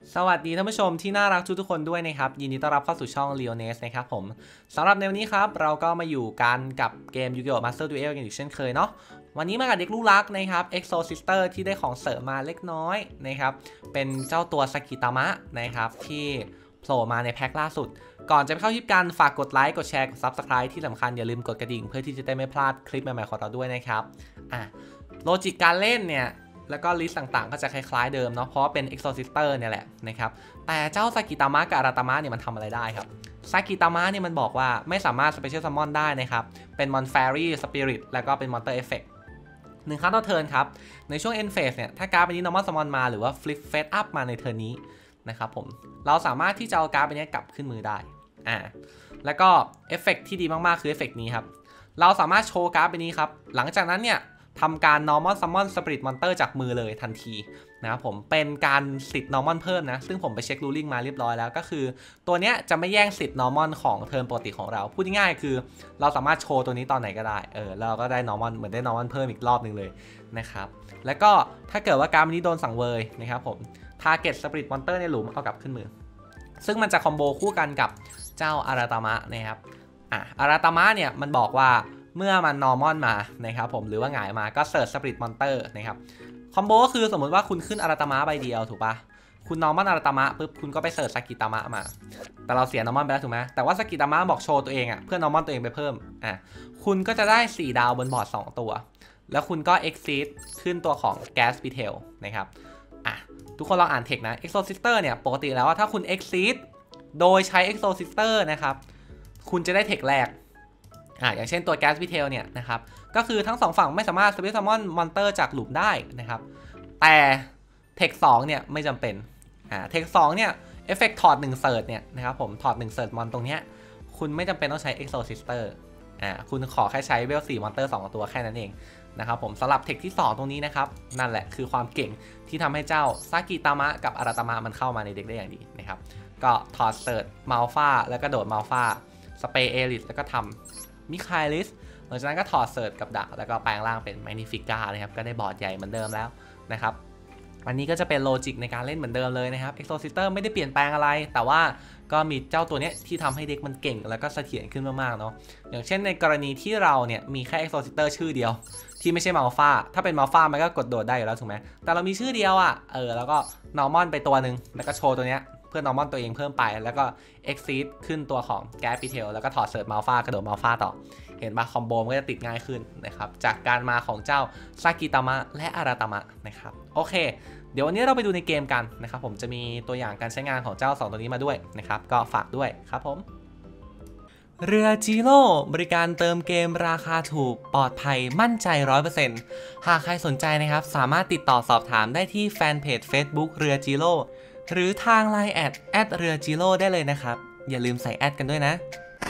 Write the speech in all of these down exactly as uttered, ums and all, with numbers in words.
สวัสดีท่านผู้ชมที่น่ารักทุกๆคนด้วยนะครับยินดีต้อนรับเข้าสู่ช่อง Leones นะครับผมสำหรับในวันนี้ครับเราก็มาอยู่กันกับเกม Yu-Gi-Oh! Master Duel กันอยู่เช่นเคยเนาะวันนี้มากับเด็กลูกรักนะครับ Exo Sister ที่ได้ของเสริมมาเล็กน้อยนะครับเป็นเจ้าตัวสกิตามะนะครับที่โผล่มาในแพ็คล่าสุดก่อนจะไปเข้าคลิปกันฝากกดไลค์กดแชร์กด Subscribe ที่สำคัญอย่าลืมกดกระดิ่งเพื่อที่จะได้ไม่พลาดคลิปใหม่ๆของเราด้วยนะครับอ่ะโลจิกการเล่นเนี่ยแล้วก็ลิสต์ต่างๆก็จะคล้ายๆเดิมเนาะเพราะว่าเป็น Exo Sister เนี่ยแหละนะครับแต่เจ้าซากิตามะกับอาราตามะเนี่ยมันทำอะไรได้ครับซากิตามะเนี่ยมันบอกว่าไม่สามารถ Special Summon ได้นะครับเป็นมอน Fairy Spirit แล้วก็เป็น Monster Effect หนึ่งครั้งต่อเทิร์นครับในช่วง End Phase เนี่ยถ้าการ์ดใบนี้ Normal Summon มาหรือว่า Flip Face Up มาในเทิร์นนี้นะครับผมเราสามารถที่จะเอาการ์ดใบนี้กลับขึ้นมือได้อ่าแล้วก็เอฟเฟกต์ที่ดีมากๆคือเอฟเฟกต์นี้ครับเราสามารถโชว์การ์ดใบนี้ครับหลังจากนั้นเนี่ยทำการ normal summon spirit monster จากมือเลยทันทีนะครับผมเป็นการสิทธิ์ normal เพิ่มนะซึ่งผมไปเช็ค ruling มาเรียบร้อยแล้วก็คือตัวเนี้ยจะไม่แย่งสิทธิ์ normal ของเทิร์นปกติของเราพูดง่ายๆคือเราสามารถโชว์ตัวนี้ตอนไหนก็ได้เออแล้วเราก็ได้ normal เหมือนได้ normal เพิ่มอีกรอบหนึ่งเลยนะครับแล้วก็ถ้าเกิดว่าการนี้โดนสังเวยนะครับผม target spirit monster ในหลุมเอากลับขึ้นมือซึ่งมันจะคอมโบคู่กันกับเจ้าอาราตามะนะครับอ่ะอาราตามะเนี่ยมันบอกว่าเมื่อมัน normal มานะครับผมหรือว่าหงายมาก็เสิร์ช spirit monster นะครับคอมโบก็คือสมมติว่าคุณขึ้นอาราตามะใบเดียวถูกปะคุณ normal อาราตามะปุ๊บคุณก็ไปเสิร์ชสกิตามะมาแต่เราเสีย normal ไปแล้วถูกไหมแต่ว่าสกิตามะบอกโชว์ตัวเองอ่ะเพื่อ normal ตัวเองไปเพิ่มอ่ะคุณก็จะได้สี่ดาวบนบอร์ดสองตัวแล้วคุณก็ exceed ขึ้นตัวของ gas beetle นะครับอ่ะทุกคนลองอ่านเทคนะ Exo Sister เนี่ยปกติแล้วว่าถ้าคุณ exceed โดยใช้ Exo Sister นะครับคุณจะได้เทคแรกอ่าอย่างเช่นตัว Gas Beetle เนี่ยนะครับก็คือทั้งสองฝั่งไม่สามารถ Special Summon Monster จากหลุมได้นะครับแต่เทคสองเนี่ยไม่จำเป็นอ่าเทคสองเนี่ยเอฟเฟกต์ถอดหนึ่งเซิร์ชเนี่ยนะครับผมถอดหนึ่งเซิร์ชมอนตรงเนี้ยคุณไม่จำเป็นต้องใช้ Exo Sister อ่าคุณขอแค่ใช้เวลสี่มอนเตอร์สองตัวแค่นั้นเองนะครับผมสำหรับเทคที่สองตรงนี้นะครับนั่นแหละคือความเก่งที่ทำให้เจ้าซากิตามะกับอาราตามะมันเข้ามาในเด็กได้อย่างดีนะครับก็ถอดเซิร์ชมัลฟาแล้วก็โดดมัลฟาสเปย์เอลิสแล้วก็ทำมิคาลิสหลังจากนั้นก็ถอดเซิร์ชกับดักแล้วก็แปลงร่างเป็นแมกนิฟิก้านะครับก็ได้บอร์ดใหญ่เหมือนเดิมแล้วนะครับอันนี้ก็จะเป็นโลจิกในการเล่นเหมือนเดิมเลยนะครับ Exo Sister ไม่ได้เปลี่ยนแปลงอะไรแต่ว่าก็มีเจ้าตัวนี้ที่ทำให้เด็กมันเก่งแล้วก็เสถียรขึ้นมากๆเนาะอย่างเช่นในกรณีที่เราเนี่ยมีแค่ Exo Sister ชื่อเดียวที่ไม่ใช่มัลฟาถ้าเป็นมัลฟามันก็กดโดดได้อยู่แล้วถูกไหมแต่เรามีชื่อเดียวอ่ะเออแล้วก็ normal ไปตัวหนึ่งแล้วก็โชว์ตัวเนี้ยเพื่อ normal ตัวเองเพิ่มไปแล้วก็ exceed ขึ้นตัวของ gas beetle แล้วก็ถอดเซิร์ชมัลฟากระโดดมัลฟาต่อเห็นปะคอมโบมันก็จะติดง่ายขึ้นนะครับจากการมาของเจ้าซากิตามะและอาราตามะนะครับโอเคเดี๋ยววันนี้เราไปดูในเกมกันนะครับผมจะมีตัวอย่างการใช้งานของเจ้าสองตัวนี้มาด้วยนะครับก็ฝากด้วยครับผมเรือจิโร่บริการเติมเกมราคาถูกปลอดภัยมั่นใจ ร้อยเปอร์เซ็นต์ หากใครสนใจนะครับสามารถติดต่อสอบถามได้ที่แฟนเพจ Facebook เรือจิโร่หรือทาง ไลน์ แอด แอดเรือจิโร่ได้เลยนะครับอย่าลืมใส่แอดกันด้วยนะ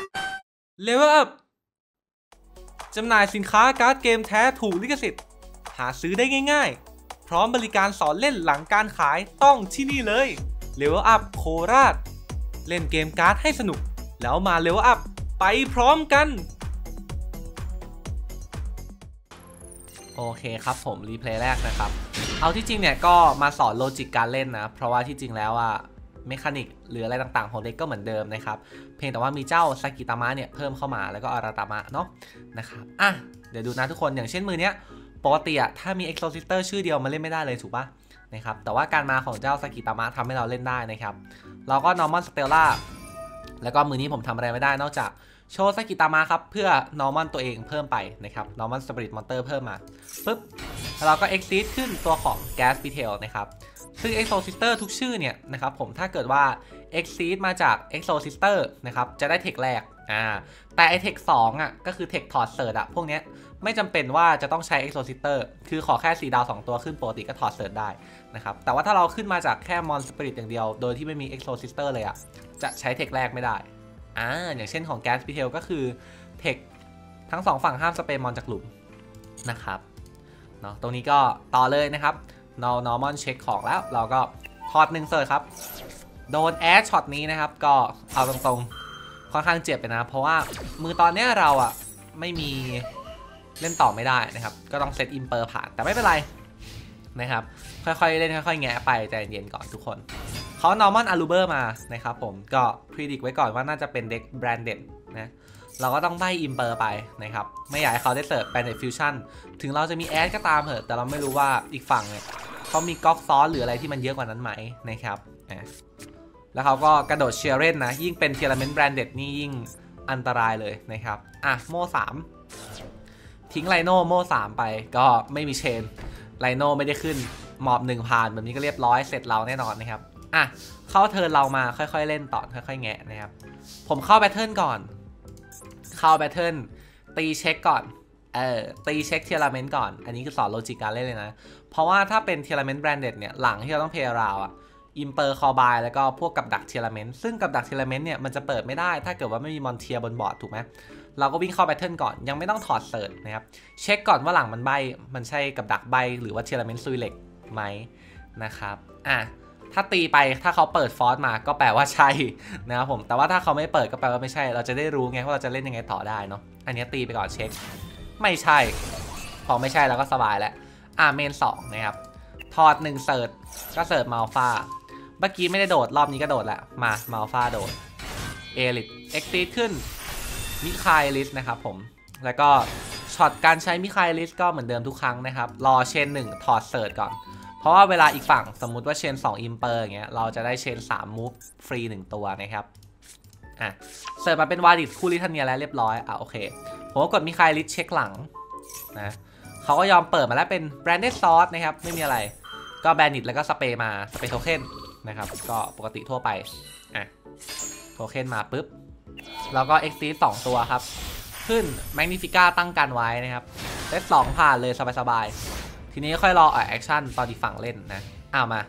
Level Up จำหน่ายสินค้าการ์ดเกมแท้ถูกลิขสิทธิ์หาซื้อได้ง่ายๆพร้อมบริการสอนเล่นหลังการขายต้องที่นี่เลย Level Up โคราชเล่นเกมการ์ดให้สนุกแล้วมา Level Up ไปพร้อมกันโอเคครับผมรีเพลย์แรกนะครับเอาที่จริงเนี่ยก็มาสอนโลจิกการเล่นนะเพราะว่าที่จริงแล้วอะเมคานิกหรืออะไรต่างๆของเด็กก็เหมือนเดิมนะครับเพียงแต่ว่ามีเจ้าซากิตามะเนี่ยเพิ่มเข้ามาแล้วก็อาราตามะเนาะนะครับอ่ะเดี๋ยวดูนะทุกคนอย่างเช่นมือเนี้ยปกติอะถ้ามี Exo Sister ชื่อเดียวมันเล่นไม่ได้เลยถูกปะนะครับแต่ว่าการมาของเจ้าซากิตามะทำให้เราเล่นได้นะครับเราก็ Normal Stella แล้วก็มือนี้ผมทำอะไรไม่ได้นอกจากโชว์ซากิตามะครับเพื่อ normal ตัวเองเพิ่มไปนะครับ normal spirit monster เพิ่มมาปึ๊บแล้วเราก็ exceed ขึ้นตัวของ gas beetle นะครับซึ่ง Exo Sister ทุกชื่อเนี่ยนะครับผมถ้าเกิดว่า exceed มาจาก Exo Sister นะครับจะได้เทคแรกอ่าแต่ไอเทคสองอ่ะก็คือเทคถอดเซิร์ชอ่ะพวกเนี้ยไม่จำเป็นว่าจะต้องใช้ Exo Sister คือขอแค่สี่ดาวสองตัวขึ้นปกติก็ถอดเซิร์ชได้นะครับแต่ว่าถ้าเราขึ้นมาจากแค่ Mon Spirit อย่างเดียวโดยที่ไม่มี Exo Sister เลยอ่ะจะใช้เทคแรกไม่ได้อ่าอย่างเช่นของ Gas Beetle ก็คือเทคทั้งสองฝั่งห้ามสเปรย์มอนจากหลุมนะครับเนาะตรงนี้ก็ต่อเลยนะครับเรา normal เช็คของแล้วเราก็ถอดหนึ่งเซิร์ชครับโดนแอดช็อตนี้นะครับก็เอาตรงๆค่อนข้างเจ็บไปนะเพราะว่ามือตอนนี้เราอ่ะไม่มีเล่นต่อไม่ได้นะครับก็ต้องเซตอิมเปอร์ผ่านแต่ไม่เป็นไรนะครับค่อยๆเล่นค่อยๆแงะไปใจเย็นก่อนทุกคนเขา normal aluber มานะครับผมก็พรีดิกไว้ก่อนว่าน่าจะเป็นเด็ก branded นะเราก็ต้องใบ้อิมเปอร์ไปนะครับไม่อยากให้เขาได้เสิร์ฟ branded fusion ถึงเราจะมีแอดก็ตามเถอะแต่เราไม่รู้ว่าอีกฝั่งเนี่ยเขามีก๊อกซอสหรืออะไรที่มันเยอะกว่านั้นไหมนะครับแล้วเขาก็กระโดดเชียร์เรนนะยิ่งเป็นเทียร์เมนต์ branded นี่ยิ่งอันตรายเลยนะครับอ่ะโม่สามทิ้งไลโน่โม่สามไปก็ไม่มีเชนไลโน่ไม่ได้ขึ้นหมอบหนึ่งผ่านแบบนี้ก็เรียบร้อยเสร็จเราแน่นอนนะครับอ่ะเข้าเทิร์นเรามาค่อยๆเล่นต่อค่อยๆแงะนะครับผมเข้าแบทเทิลก่อนเข้าแบทเทิลตีเช็คก่อนเออตีเช็คเทียร์เมนต์ก่อนอันนี้คือสอนโลจิกการเล่นเลยนะเพราะว่าถ้าเป็นเทียร์เมนต์ branded เนี่ยหลังที่เราต้องเพย์ราวอะอิมเปอร์คอบายแล้วก็พวกกับดักเทียร์เมนต์ซึ่งกับดักเทียร์เมนต์เนี่ยมันจะเปิดไม่ได้ถ้าเกิดว่าไม่มีมอนเทียบนบอร์ดถูกไหมเราก็วิ่งเข้าแบทเทิลก่อนยังไม่ต้องถอดเสิร์ชนะครับเช็คก่อนว่าหลังมันใบมันใช่กับดักใบหรือว่าเทียร์เมนต์ซุยเล็กไหมนะครับอ่ะถ้าตีไปถ้าเขาเปิดฟอสมาก็แปลว่าใช่นะครับผมแต่ว่าถ้าเขาไม่เปิดก็แปลว่าไม่ใช่เราจะได้รู้ไงว่าเราจะเล่นยังไงต่อได้เนาะอันนี้ตีไปก่อนเช็คไม่ใช่พอไม่ใช่แล้วก็สบายแล้วอ่ะเมนสองนะครับถอดหนึ่งเสิร์ชก็เสิร์ชมัลฟาเมื่อกี้ไม่ได้โดดรอบนี้ก็โดดแหละมามัลฟาโดดเอลิทเอ็กซีดขึ้นมิคายลิสนะครับผมแล้วก็ช็อตการใช้มิคายลิสก็เหมือนเดิมทุกครั้งนะครับรอเชนหนึ่งถอดเสิร์ชก่อนเพราะว่าเวลาอีกฝั่งสมมุติว่าเชนสองอิมเปอร์อย่างเงี้ยเราจะได้เชนสามมูฟฟรีหนึ่งตัวนะครับอ่ะเสิร์ฟมาเป็นวาดิสคูลิทันเนียแล้วเรียบร้อยอ่ะโอเคผมก็กดมิคายลิสเช็คหลังนะเขาก็ยอมเปิดมาแล้วเป็นแบรนด์เนสซอสนะครับไม่มีอะไรก็แบนนิตแล้วก็สเปรย์มาสเปรย์โทเค็นนะครับก็ปกติทั่วไปอ่ะโทเค็นมาปุ๊บแล้วก็เอ็กซ์ตีสองตัวครับขึ้นแมกนิฟิก้าตั้งกันไว้นะครับเซตสองผ่านเลยสบายๆทีนี้ค่อยรอแอคชั่นตอนที่ฝั่งเล่นนะอ้าวมา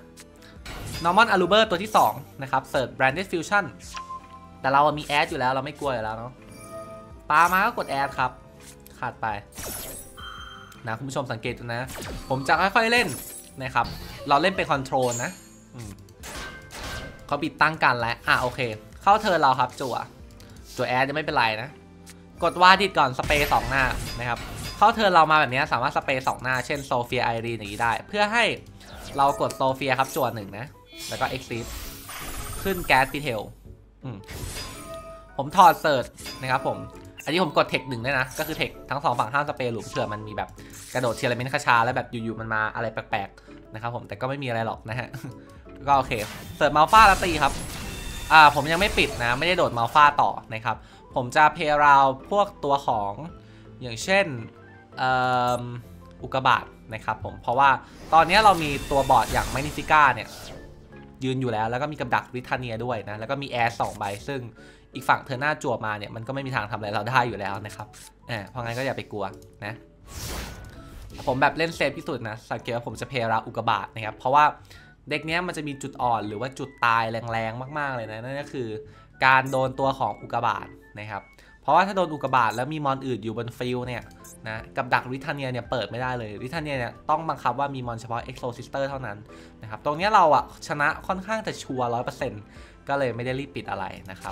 normal aluber ตัวที่สองนะครับเสิร์ช branded fusion แต่เรามีแอดอยู่แล้วเราไม่กลัวอยู่แล้วเนาะปามาก็กดแอดครับขาดไปนะคุณผู้ชมสังเกตดูนะผมจะค่อยๆเล่นนะครับเราเล่นเป็นคอนโทรลนะเขาปิดตั้งกันแล้วอ่ะโอเคเข้าเทิร์นเราครับจั่วจั่วแอดจะไม่เป็นไรนะกดวาดิดก่อนสเปรย์สองหน้านะครับเข้าเทิร์นเรามาแบบนี้สามารถสเปรย์สองหน้าเช่นโซเฟียไอรีนอย่างนี้ได้เพื่อให้เรากดโซเฟียครับจั่วหนึ่งนะแล้วก็เอ็กซิสขึ้นแก๊สพีเทลผมถอดเสิร์ชนะครับผมอันนี้ผมกดเทคหนึ่งด้วยนะก็คือเทคทั้งสองฝั่งห้ามสเปรย์หลุมเผื่อมันมีแบบกระโดดเทียร์เมนต์คาชาแล้วแบบอยู่ๆมันมาอะไรแปลกๆนะครับผมแต่ก็ไม่มีอะไรหรอกนะฮะก็โอเคเสิร์ฟมัลฟาแล้วตีครับอ่าผมยังไม่ปิดนะไม่ได้โดดมัลฟาต่อนะครับผมจะเพย์ราวพวกตัวของอย่างเช่นอุกกาบาตนะครับผมเพราะว่าตอนนี้เรามีตัวบอร์ดอย่างแมกนิฟิก้าเนี่ยยืนอยู่แล้วแล้วก็มีกับดักริทาเนียด้วยนะแล้วก็มีแอร์สองใบซึ่งอีกฝั่งเธอหน้าจั่วมาเนี่ยมันก็ไม่มีทางทำอะไรเราได้อยู่แล้วนะครับเออเพราะงั้นก็อย่าไปกลัวนะผมแบบเล่นเซฟที่สุดนะสังเกตว่าผมจะเพย์ราวอุกกาบาตนะครับเพราะว่าเด็กนี้มันจะมีจุดอ่อนหรือว่าจุดตายแรงๆมากๆเลยนะนั่นก็คือการโดนตัวของอุกกาบาตนะครับเพราะว่าถ้าโดนอุกกาบาตแล้วมีมอนอื่นอยู่บนฟิลเนี่ยนะกับดักริทาเนียเนี่ยเปิดไม่ได้เลยริทาเนียเนี่ยต้องบังคับว่ามีมอนเฉพาะเอ็กโซซิสเตอร์เท่านั้นนะครับตรงนี้เราอะชนะค่อนข้างจะชัวร์ร้อยเปอร์เซ็นต์ก็เลยไม่ได้รีบปิดอะไรนะครับ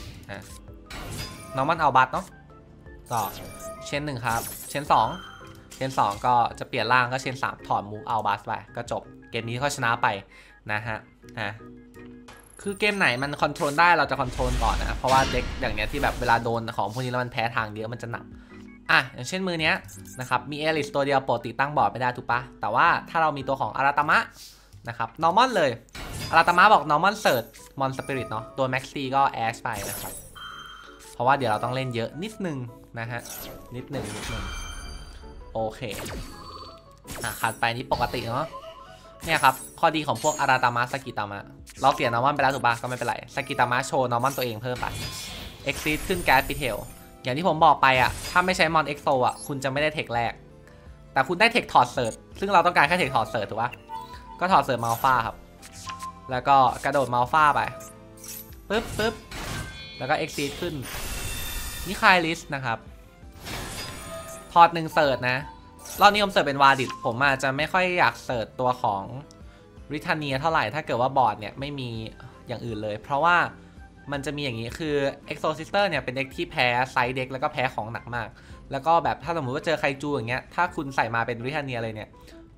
น้องมันเอาบัตเนาะก็เชนหนึ่งครับเชนสองเชนสองก็จะเปลี่ยนร่างก็เชนสามถอดมูฟเอาบัตไปก็จบเกมนี้เขาชนะไปนะฮะนะคือเกมไหนมันคอนโทรลได้เราจะคอนโทรลก่อนนะเพราะว่าเด็กอย่างเนี้ยที่แบบเวลาโดนของพวกนี้แล้วมันแพ้ทางเยอะมันจะหนักอ่ะอย่างเช่นมือเนี้ยนะครับมีเอลิสตัวเดียวปกติตั้งบอร์ดไม่ได้ถูกปะแต่ว่าถ้าเรามีตัวของอาราตามะนะครับนอร์มอนเลยอาราตามะบอกนอร์มอนเซิร์ชมอนสปิริตเนาะตัวแม็กซี่ก็แอชไปนะครับเพราะว่าเดี๋ยวเราต้องเล่นเยอะนิดนึงนะฮะนิดหนึ่งนิดหนึ่งโอเคอ่ะขาดไปนี่ปกติเนาะเนี่ยครับข้อดีของพวกอาราตามะสกิตามะเราเสียนอร์มอนไปแล้วถูกปะก็ไม่เป็นไรสกิตามะโชว์นอร์มอนตัวเองเพิ่มไปเอ็กซิสขึ้นแก๊สพีเทลอย่างที่ผมบอกไปอ่ะถ้าไม่ใช้มอนเอ็กโซอ่ะคุณจะไม่ได้เทคแรกแต่คุณได้เทคถอดเสิร์ชซึ่งเราต้องการแค่เทคถอดเสิร์ชถูกปะก็ถอดเสิร์ชมัลฟาครับแล้วก็กระโดดมัลฟาไปปึ๊บปึ๊บแล้วก็เอ็กซิสขึ้นนี่คายลิสนะครับถอดหนึ่งเสิร์ชนะรอบนี้ผมเสิร์ชเป็นวาดิตผมอาจจะไม่ค่อยอยากเสิร์ชตัวของริทาเนียเท่าไหร่ถ้าเกิดว่าบอร์ดเนี่ยไม่มีอย่างอื่นเลยเพราะว่ามันจะมีอย่างนี้คือ Exorcister เนี่ยเป็นเด็กที่แพ้ไซด์เด็กแล้วก็แพ้ของหนักมากแล้วก็แบบถ้าสมมติว่าเจอไคจูอย่างเงี้ยถ้าคุณใส่มาเป็นริทาเนียเลยเนี่ย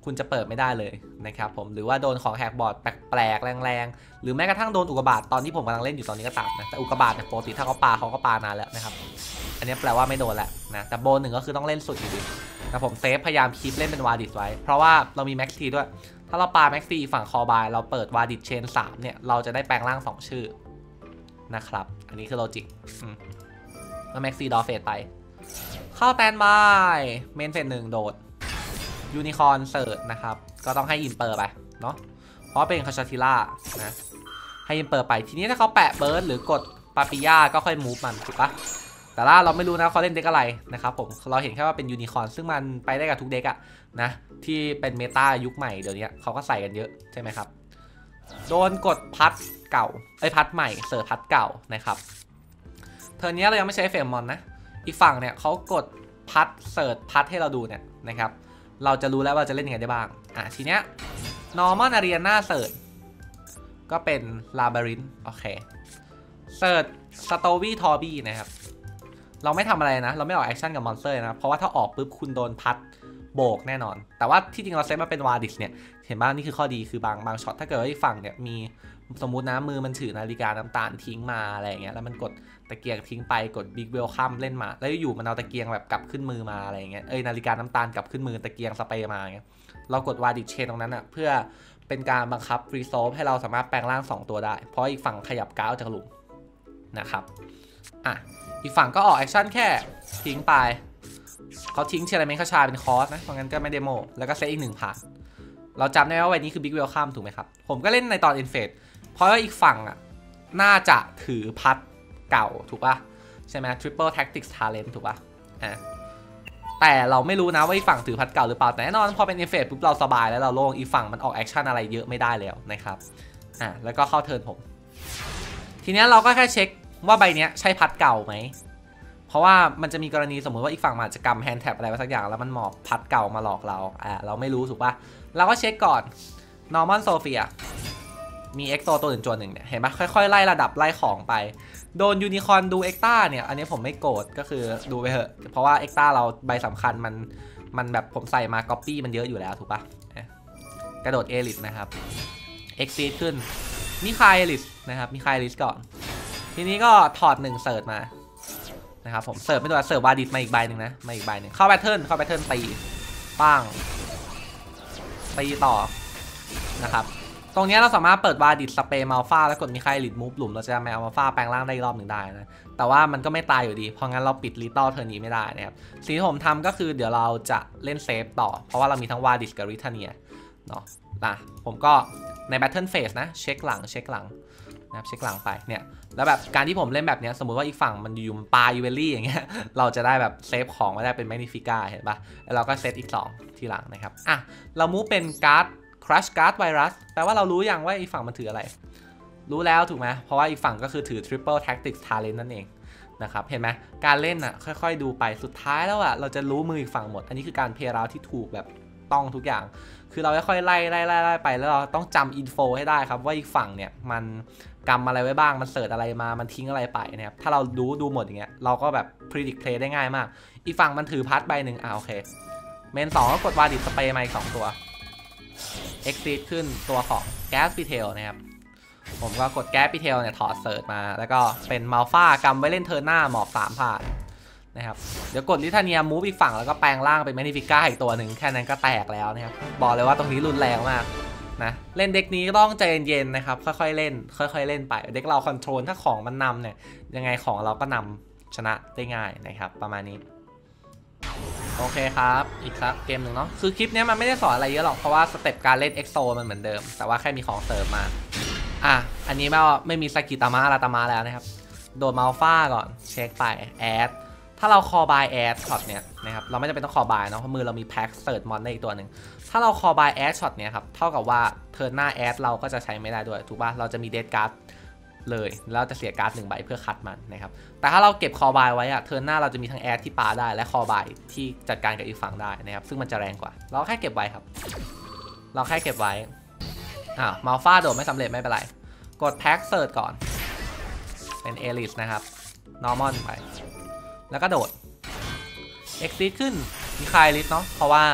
คุณจะเปิดไม่ได้เลยนะครับผมหรือว่าโดนของแฮกบอร์ดแปลกๆแรงๆหรือแม้กระทั่งโดนอุกกาบาตตอนที่ผมกำลังเล่นอยู่ตอนนี้ก็ตามนะแต่อุกกาบาตเนี่ยปกติถ้าเขาปาเขาก็ปานานแล้วนะครับอันนี้แปลว่าไม่โดนแล้วนะแต่โบนหนึ่งก็คือต้องเล่นสุดอยู่ดีแต่ผมเซฟพยายามคีปเล่นเป็นวาดิสไว้เพราะว่าเรามีแม็กซีด้วยถ้าเราปาแม็กซีฝั่งคอบายเราเปิดวาดิสเชนสามเนี่ยเราจะได้แปลงร่างสองชื่อนะครับอันนี้คือโลจิกแล้วแม็กซีดอเฟสไปเข้าแตนบายเมนเฟสหนึ่งโดดยูนิคอร์นเสิร์ชนะครับก็ต้องให้อินเปอร์ไปเนาะเพราะเป็นคาชาทิล่านะให้อินเปอร์ไปทีนี้ถ้าเขาแปะเบิร์ดหรือกดปาปิย่าก็ค่อยมูฟมันถูกปะแต่ละเราไม่รู้นะเขาเล่นเด็กอะไรนะครับผมเราเห็นแค่ว่าเป็นยูนิคอร์นซึ่งมันไปได้กับทุกเด็กอะนะที่เป็นเมตายุคใหม่เดี๋ยวนี้เขาก็ใส่กันเยอะใช่ไหมครับโดนกดพัดเก่าไอ้พัดใหม่เสิร์ฟพัดเก่านะครับเทอร์นี้เรายังไม่ใช้เฟรมมอนนะอีกฝั่งเนี่ยเขากดพัดเสิร์ฟพัดให้เราดูเนี่ยนะครับเราจะรู้แล้วว่าจะเล่นยังไงได้บ้างอ่ะทีเนี้ย normal arena เสิร์ชก็เป็น labyrinth โอเคเสิร์ช story torby นะครับเราไม่ทำอะไรนะเราไม่ออกแอคชั่นกับมอนสเตอร์นะเพราะว่าถ้าออกปุ๊บคุณโดนพัดโบกแน่นอนแต่ว่าที่จริงเราเซตมาเป็นวาดิสเนี่ยเห็นบ้างนี่คือข้อดีคือบางบางช็อตถ้าเกิดว่าอีกฝั่งเนี่ยมีสมมุตินะมือมันถือนาฬิกาน้ำตาลทิ้งมาอะไรอย่างเงี้ยแล้วมันกดตะเกียงทิ้งไปกดบิ๊กเวลคัมเล่นมาแล้วอยู่มันเอาตะเกียงแบบกลับขึ้นมือมาอะไรอย่างเงี้ยเอ้ยนาฬิกาน้ำตาลกลับขึ้นมือตะเกียงสเปรย์มาอย่างเงี้ยเรากดวาดิสเชนตรงนั้นอ่ะเพื่อเป็นการบังคับรีโซลให้เราสามารถแปลงร่างสองตัวได้เพราะอีกฝั่งขยับก้าวจากหลุมนะครับอ่ะอีกฝั่งก็ออกแอคชั่นแค่ทิ้งไปเขาทิ้งเชลเมนคาชาเป็นคอสนะเพราะงั้นก็ไม่เดโมแล้วก็เซตอีกหนึ่งผ่านเราจำได้ว่าวันนี้คือบิ๊กเวลคัมถูกไหมครับผมก็เล่นในตอนอินเฟสเพราะว่าอีกฝั่งอ่ะน่าจะถือพัดเก่าถูกป่ะใช่ไหม Triple Tactics Talent ถูกป่ะอ่ะแต่เราไม่รู้นะว่าอีกฝั่งถือพัดเก่าหรือเปล่าแต่แน่นอนพอเป็นอินเฟสปุ๊บเราสบายแล้วเราโล่งอีกฝั่งมันออกแอคชั่นอะไรเยอะไม่ได้แล้วนะครับอ่ะแล้วก็เข้าเทิร์นผมทีนี้เราก็แค่เช็คว่าใบนี้ใช่พัดเก่าไหมเพราะว่ามันจะมีกรณีสมมติว่าอีกฝั่งอาจจะกำแฮนด์แท็บอะไรไว้สักอย่างแล้วมันหมอบพัดเก่ามาหลอกเราอ่าเราไม่รู้ถูกป่ะเราก็เช็คก่อน Normal Sophia มีเอ็กโตตัวหนึ่งจวนหนึ่งเนี่ยเห็นปะค่อยๆไล่ระดับไล่ของไปโดนยูนิคอร์นดูเอ็กต้าเนี่ยอันนี้ผมไม่โกรธก็คือดูไปเถอะเพราะว่าเอ็กต้าเราใบสำคัญมันมันแบบผมใส่มาก๊อปปี้มันเยอะอยู่แล้วถูกป่ะกระโดดเอลิสนะครับเอ็กซีขึ้นมีคายเอลิสนะครับมีคายเอลิสก่อนทีนี้ก็ถอดหนึ่งเสิร์ชมานะครับผมเสิร์ฟไม่ตัวเสิร์ฟวาดิสมาอีกใบหนึ่งนะมาอีกใบหนึ่งเข้าแพทเทิร์นเข้าแพทเทิร์นตีปังตีต่อนะครับตรงนี้เราสามารถเปิดวาดิสสเปรย์มัลฟาแล้วกดมีใครลิดมูฟหลุมเราจะแมวมัลฟาแปลงร่างได้รอบหนึ่งได้นะแต่ว่ามันก็ไม่ตายอยู่ดีเพราะงั้นเราปิดลิตอลเทอร์นี้ไม่ได้นะครับสิ่งที่ผมทำก็คือเดี๋ยวเราจะเล่นเซฟต่อเพราะว่าเรามีทั้งวาดิสกับริทาเนียเนาะนะผมก็ในแบทเทิลเฟสนะเช็คหลังเช็คหลังนะครับเช็คหลังไปเนี่ยแล้วแบบการที่ผมเล่นแบบนี้สมมุติว่าอีกฝั่งมันอยู่ปลายูเวลลี่อย่างเงี้ยเราจะได้แบบเซฟของไว้ได้เป็นแมกนิฟิก้าเห็นปะแล้วเราก็เซตอีกสองทีหลังนะครับอ่ะเรามูฟเป็นการ์ด Crush Guard Virus แปลว่าเรารู้อย่างว่าอีกฝั่งมันถืออะไรรู้แล้วถูกไหมเพราะว่าอีกฝั่งก็คือถือ Triple Tactics Talent นั่นเองนะครับเห็นไหมการเล่นอ่ะค่อยๆดูไปสุดท้ายแล้วอ่ะเราจะรู้มืออีกฝั่งหมดอันนี้คือการเพลย์ราวที่ถูกแบบต้องทุกอย่างคือเราค่อยๆไล่ไล่ไล่ไล่ไปแล้วเราต้องจำอินโฟให้ได้ครับว่าอีกฝั่งเนี่ยมันกำอะไรไว้บ้างมันเสิร์ชอะไรมามันทิ้งอะไรไปนะครับถ้าเรารู้ดูหมดอย่างเงี้ยเราก็แบบ predict play ได้ง่ายมากอีกฝั่งมันถือพัดใบหนึ่งอ่าโอเคเมนสองก็กดวาดิสสเปรย์มาอีกสองตัว exit ขึ้นตัวของ gas pitel นะครับผมก็กด gas pitel เนี่ยถอดเสิร์ชมาแล้วก็เป็นมัลฟากำไว้เล่นเทิร์นหน้าหมอบสามผ่านนะครับเดี๋ยวกดลิทาเนียมูฟอีกฝั่งแล้วก็แปลงร่างเป็นแมกนิฟิก้าอีกตัวหนึ่งแค่นั้นก็แตกแล้วนะครับบอกเลยว่าตรงนี้รุนแรงมากนะเล่นเด็กนี้ต้องใจเย็นๆนะครับค่อยๆเล่นค่อยๆเล่นไปเด็กเราคอนโทรลถ้าของมันนำเนี่ยยังไงของเราก็นำชนะได้ง่ายนะครับประมาณนี้โอเคครับอีกสักเกมหนึ่งเนาะคือคลิปนี้มันไม่ได้สอนอะไรเยอะหรอกเพราะว่าสเต็ปการเล่นเอ็กโซมันเหมือนเดิมแต่ว่าแค่มีของเสริมมาอ่ะอันนี้ไม่ไม่มีสกิตามะอาราตามะแล้วนะครับโดนมัลฟาก่อนเช็คไปแอดถ้าเราคอบายแอดช็อตเนี้ยนะครับเราไม่จำเป็นต้องคอบายเนาะเพราะมือเรามีแพ็คเสิร์ชมอนได้อีกตัวหนึ่งถ้าเราคอบายแอดช็อตเนี้ยครับเท่ากับว่าเทิร์นหน้าแอดเราก็จะใช้ไม่ได้ด้วยถูกป่ะเราจะมีเดดการ์ดเลยแล้วจะเสียการ์ดหนึ่งใบเพื่อคัดมันนะครับแต่ถ้าเราเก็บคอบายไว้อะเทิร์นหน้าเราจะมีทั้งแอดที่ปาได้และคอบายที่จัดการกับอีกฝั่งได้นะครับซึ่งมันจะแรงกว่าเราแค่เก็บไว้ครับเราแค่เก็บไว้อ่ามัลฟาโดดไม่สำเร็จไม่เป็นไรกดแพ็คเสิร์ชก่อนเป็นเอลิสนะครับนอร์มอนไปแล้วก็โดด exit ขึ้นมีคายลิสเนาะเพราะว่า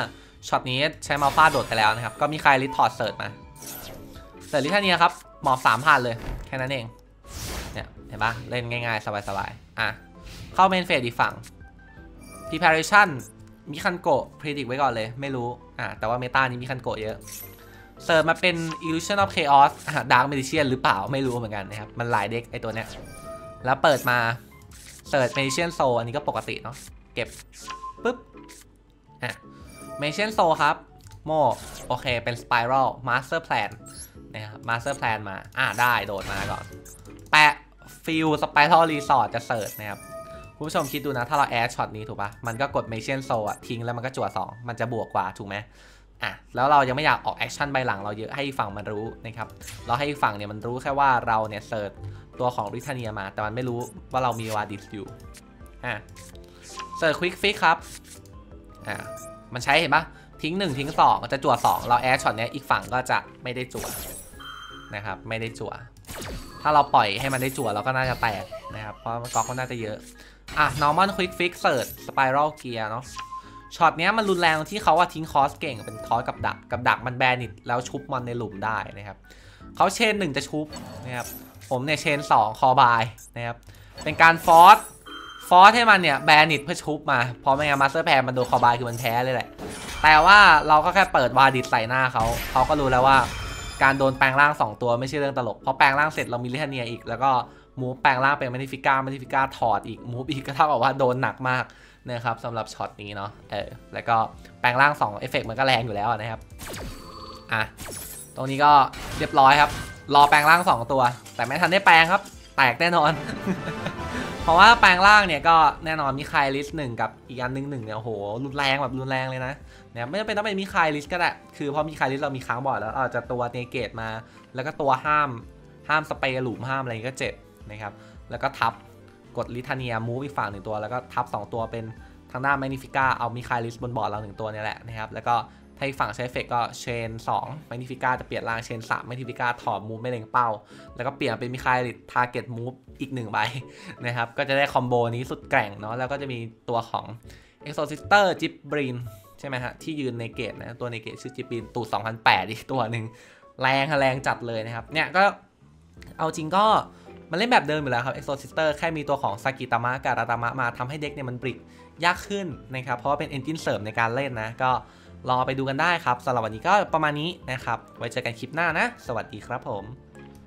ช็อตนี้ใช้มาฟาโดดไปแล้วนะครับก็มีใครลิทถอดเสิร์ตมาเสิร์ตลิทันเนียครับหมอบสามพันเลยแค่นั้นเองเนี่ยเห็นปะเล่นง่ายๆสบายๆอ่ะเข้าเมนเฟสอีกฝั่ง preparation มีคันโกะ predict ไว้ก่อนเลยไม่รู้อ่ะแต่ว่าเมตานี้มีคันโกะเยอะเสิร์ฟมาเป็น illusion of chaos อ่ะ dark magician หรือเปล่าไม่รู้เหมือนกันนะครับมันหลายเด็กไอตัวเนี้ยแล้วเปิดมาเสิร์ฟ magician soul อันนี้ก็ปกติเนาะเก็บปุ๊บอ่ะ magician soul ครับโมโอเคเป็น spiral master plan นะครับ master plan มาอ่ะได้โดดมาก่อนแปะ field spiral resort จะเสิร์ฟนะครับคุณผู้ชมคิดดูนะถ้าเราแอดช็อตนี้ถูกปะมันก็กด magician soul อ่ะทิ้งแล้วมันก็จั่วสองมันจะบวกกว่าถูกไหมอ่ะแล้วเรายังไม่อยากออกแอคชั่นใบหลังเราเยอะให้ฝั่งมันรู้นะครับเราให้ฝั่งเนี่ยมันรู้แค่ว่าเราเนี่ยเสิร์ชตัวของริทาเนียมาแต่มันไม่รู้ว่าเรามีวาดิสอยู่อ่ะเสิร์ชควิกฟิกครับอ่ะมันใช้เห็นปะทิ้งหนึ่งทิ้งสองจะจั่วสองเราแอดช็อตเนี้ยอีกฝั่งก็จะไม่ได้จั่วนะครับไม่ได้จั่วถ้าเราปล่อยให้มันได้จั่วเราก็น่าจะแตกนะครับเพราะก๊อกก็น่าจะเยอะอ่ะ normal quick fix เสิร์ช spiral gear เนาะช็อตนี้มันรุนแรงที่เขาว่าทิ้งคอสเก่งเป็นคอสกับดักกับดักมันแบนิดแล้วชุบมันในหลุมได้นะครับเขาเชนหนึ่งจะชุบนะครับผมเนี่ยเชนสองคอบายนะครับเป็นการฟอสฟอสให้มันเนี่ยแบนิดเพื่อชุบมาเพราะไม่งั้นมาสเตอร์แพร์มันโดนคอบายคือมันแพ้เลยแหละแต่ว่าเราก็แค่เปิดวาดิดใส่หน้าเขาเขาก็รู้แล้วว่าการโดนแปลงร่างสองตัวไม่ใช่เรื่องตลกเพราะแปลงร่างเสร็จเรามีลิทาเนียอีกแล้วก็มูฟแปลงร่างเป็นแมนิฟิก้าแมนิฟิก้าถอดอีกมูฟอีกก็เท่ากับว่าโดนหนักมากนะครับสำหรับช็อตนี้เนาะเออแล้วก็แปลงร่างสองเอฟเฟกต์มันก็แรงอยู่แล้วนะครับอ่ะตรงนี้ก็เรียบร้อยครับรอแปลงร่างสองตัวแต่ไม่ทันได้แปลงครับแตกแน่นอน เพราะว่าแปลงร่างเนี่ยก็แน่นอนมีคายลิสหนึ่งกับอีกอันหนึ่งหนึ่งเนี่ยโอ้โหรุนแรงแบบรุนแรงเลยนะเนี่ยไม่จำเป็นต้องเป็นมีคายลิสก็ได้คือพอมีคายลิสเรามีค้างบอร์ดแล้วเราจะตัวเนเกตมาแล้วก็ตัวห้ามห้ามสเปรย์หลุมห้ามอะไรก็เจ็บนะครับแล้วก็ทับกดลิทาเนียมูฟอีกฝั่งหนึ่งตัวแล้วก็ทับสองตัวเป็นทางด้านแมกนิฟิก้าเอามีคายลิสบนบอร์ดเราหนึ่งตัวนี่แหละนะครับแล้วก็ถ้าอีกฝั่งใช้เอฟเฟกก็เชนสองแมกนิฟิก้าจะเปลี่ยนร่างเชนสามแมกนิฟิก้าถอดมูฟไม่เล็งเป้าแล้วก็เปลี่ยนเป็นมีคายลิสทาร์เก็ตมูฟอีกหนึ่งใบนะครับก็จะได้คอมโบนี้สุดแกร่งเนาะแล้วก็จะมีตัวของ Exorcister จิบรีนใช่ไหมฮะที่ยืนในเกตนะตัวในเกตชื่อจิบรีนตูดสองพันแปดอีกตัวหนึ่งแรงแรงจัดเลยนะครับเนี่ยก็เอาจริงก็มันเล่นแบบเดิมอยู่แล้วครับ Exorcister แค่มีตัวของซากิตามะกับราตามะมาทำให้เด็กเนี่ยมันบริกยากขึ้นนะครับเพราะว่าเป็น Engine เสริมในการเล่นนะก็รอไปดูกันได้ครับสำหรับวันนี้ก็ประมาณนี้นะครับไว้เจอกันคลิปหน้านะสวัสดีครับผม